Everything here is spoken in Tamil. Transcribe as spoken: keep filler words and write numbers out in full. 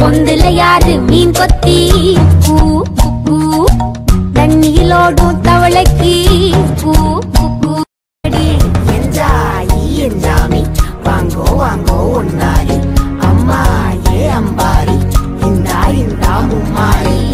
பொந்துல யாரு மீன் கொத்தி பூ பூ தண்ணியிலோடும் தவளைக்கு பூ பூ என்ஜாயி என்ஜாமி வாங்கோ வாங்கோ ஒன்னாரி அம்மா ஏ அம்பாரி இந்தா இந்தா மும்மாரி